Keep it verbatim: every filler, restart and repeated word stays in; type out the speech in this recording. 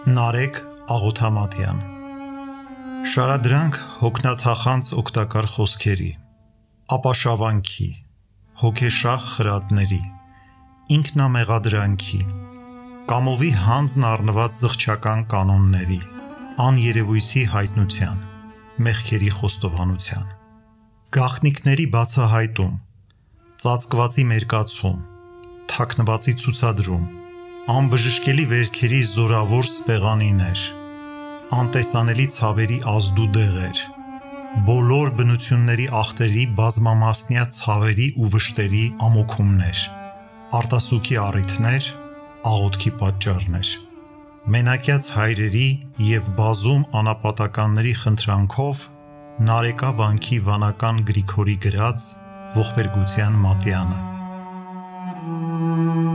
Նարեկ Աղոթամատյան Շարադրանք հոգնաթախանձ օգտակար խոսքերի, ապաշավանքի, հոգեշահ խրատների, ինքնամեղադրանքի, կամովի հանձն առնված զղջական կանոնների, աներևույթի հայտնության, մեղքերի խոստովանության, գաղտնիքների բացահայտում, ծածկվածի մերկացում, թաքնվածի ցուցադրում, անբժշկելի վերքերի զորավոր սպեղանիներ, անտեսանելի ցավերի ազդու դեղեր, բոլոր բնությունների ախտերի բազմամասնյա ցավերի ու վշտերի ամոքումներ, արտասուքի առիթներ, աղոթքի պատճառներ, մենակյաց հայրերի և բազում անապատականների խնդրանքով Նարեկա վանքի վանական Գրիգորի գրած Ողբերգության մատյանը։